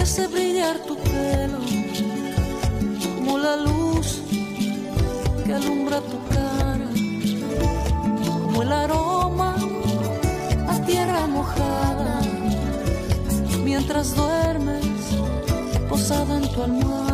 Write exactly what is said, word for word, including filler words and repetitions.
hace brillar tu pelo como la luz que alumbra tu cara, como el aroma a tierra mojada, mientras duermes posada en tu almohada.